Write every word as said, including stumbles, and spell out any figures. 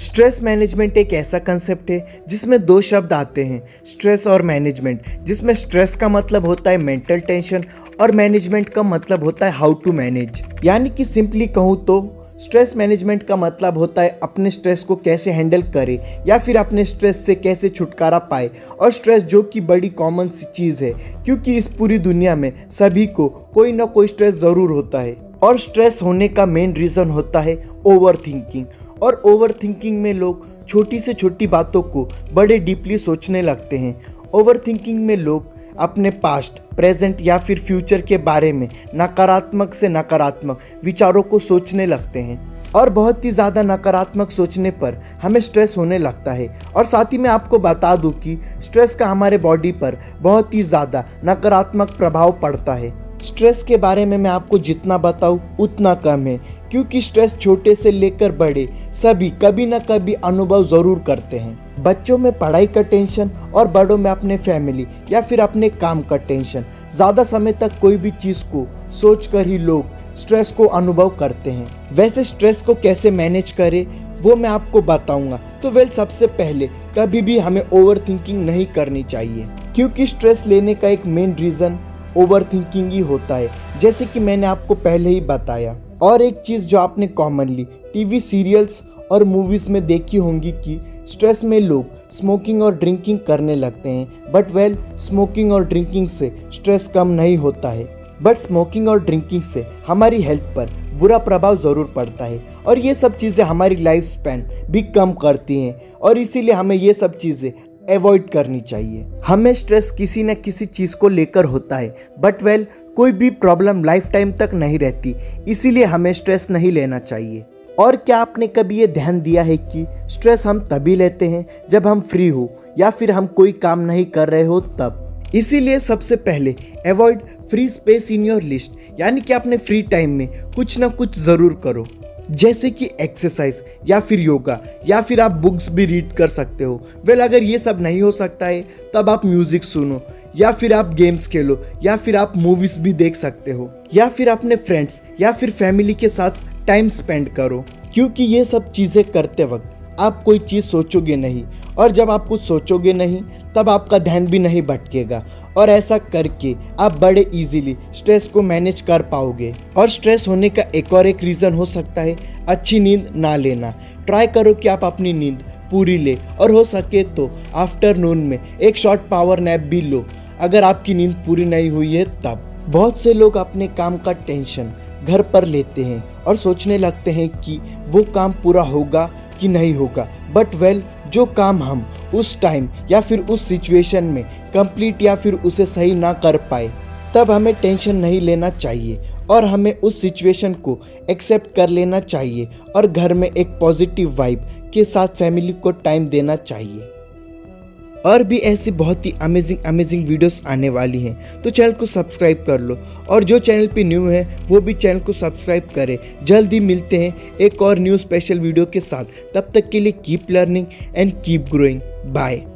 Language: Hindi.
स्ट्रेस मैनेजमेंट एक ऐसा कंसेप्ट है जिसमें दो शब्द आते हैं, स्ट्रेस और मैनेजमेंट, जिसमें स्ट्रेस का मतलब होता है मेंटल टेंशन और मैनेजमेंट का मतलब होता है हाउ टू मैनेज। यानी कि सिंपली कहूँ तो स्ट्रेस मैनेजमेंट का मतलब होता है अपने स्ट्रेस को कैसे हैंडल करे या फिर अपने स्ट्रेस से कैसे छुटकारा पाए। और स्ट्रेस जो कि बड़ी कॉमन सी चीज़ है, क्योंकि इस पूरी दुनिया में सभी को कोई ना कोई स्ट्रेस ज़रूर होता है। और स्ट्रेस होने का मेन रीज़न होता है ओवर थिंकिंग। और ओवर थिंकिंग में लोग छोटी से छोटी बातों को बड़े डीपली सोचने लगते हैं। ओवर थिंकिंग में लोग अपने पास्ट, प्रेजेंट या फिर फ्यूचर के बारे में नकारात्मक से नकारात्मक विचारों को सोचने लगते हैं। और बहुत ही ज़्यादा नकारात्मक सोचने पर हमें स्ट्रेस होने लगता है। और साथ ही मैं आपको बता दूं कि स्ट्रेस का हमारे बॉडी पर बहुत ही ज़्यादा नकारात्मक प्रभाव पड़ता है। स्ट्रेस के बारे में मैं आपको जितना बताऊं उतना कम है, क्योंकि स्ट्रेस छोटे से लेकर बड़े सभी कभी ना कभी अनुभव ज़रूर करते हैं। बच्चों में पढ़ाई का टेंशन और बड़ों में अपने फैमिली या फिर अपने काम का टेंशन। ज़्यादा समय तक कोई भी चीज़ को सोचकर ही लोग स्ट्रेस को अनुभव करते हैं। वैसे स्ट्रेस को कैसे मैनेज करें वो मैं आपको बताऊंगा। तो वेल, सबसे पहले कभी भी हमें ओवर थिंकिंग नहीं करनी चाहिए, क्योंकि स्ट्रेस लेने का एक मेन रीज़न ओवर थिंकिंग ही होता है, जैसे कि मैंने आपको पहले ही बताया। और एक चीज़ जो आपने कॉमनली टीवी सीरियल्स और मूवीज़ में देखी होंगी कि स्ट्रेस में लोग स्मोकिंग और ड्रिंकिंग करने लगते हैं। बट वेल, स्मोकिंग और ड्रिंकिंग से स्ट्रेस कम नहीं होता है, बट स्मोकिंग और ड्रिंकिंग से हमारी हेल्थ पर बुरा प्रभाव ज़रूर पड़ता है। और ये सब चीज़ें हमारी लाइफ स्पैन भी कम करती हैं, और इसीलिए हमें ये सब चीज़ें अवॉइड करनी चाहिए। हमें स्ट्रेस किसी न किसी चीज़ को लेकर होता है, बट वेल कोई भी प्रॉब्लम लाइफ टाइम तक नहीं रहती, इसीलिए हमें स्ट्रेस नहीं लेना चाहिए। और क्या आपने कभी ये ध्यान दिया है कि स्ट्रेस हम तभी लेते हैं जब हम फ्री हो या फिर हम कोई काम नहीं कर रहे हो तब। इसीलिए सबसे पहले avoid free space in your list, यानी कि अपने फ्री टाइम में कुछ ना कुछ ज़रूर करो, जैसे कि एक्सरसाइज या फिर योगा, या फिर आप बुक्स भी रीड कर सकते हो। वेल, अगर ये सब नहीं हो सकता है तब आप म्यूज़िक सुनो, या फिर आप गेम्स खेलो, या फिर आप मूवीज़ भी देख सकते हो, या फिर अपने फ्रेंड्स या फिर फैमिली के साथ टाइम स्पेंड करो। क्योंकि ये सब चीज़ें करते वक्त आप कोई चीज़ सोचोगे नहीं, और जब आप कुछ सोचोगे नहीं तब आपका ध्यान भी नहीं भटकेगा, और ऐसा करके आप बड़े इजीली स्ट्रेस को मैनेज कर पाओगे। और स्ट्रेस होने का एक और एक रीज़न हो सकता है अच्छी नींद ना लेना। ट्राई करो कि आप अपनी नींद पूरी ले, और हो सके तो आफ्टरनून में एक शॉर्ट पावर नैप भी लो अगर आपकी नींद पूरी नहीं हुई है तब। बहुत से लोग अपने काम का टेंशन घर पर लेते हैं और सोचने लगते हैं कि वो काम पूरा होगा कि नहीं होगा। बट वेल, जो काम हम उस टाइम या फिर उस सिचुएशन में कंप्लीट या फिर उसे सही ना कर पाए, तब हमें टेंशन नहीं लेना चाहिए, और हमें उस सिचुएशन को एक्सेप्ट कर लेना चाहिए, और घर में एक पॉजिटिव वाइब के साथ फैमिली को टाइम देना चाहिए। और भी ऐसी बहुत ही अमेजिंग अमेजिंग वीडियोस आने वाली हैं, तो चैनल को सब्सक्राइब कर लो, और जो चैनल पे न्यू है वो भी चैनल को सब्सक्राइब करें। जल्दी मिलते हैं एक और न्यू स्पेशल वीडियो के साथ। तब तक के लिए keep learning and keep growing. Bye.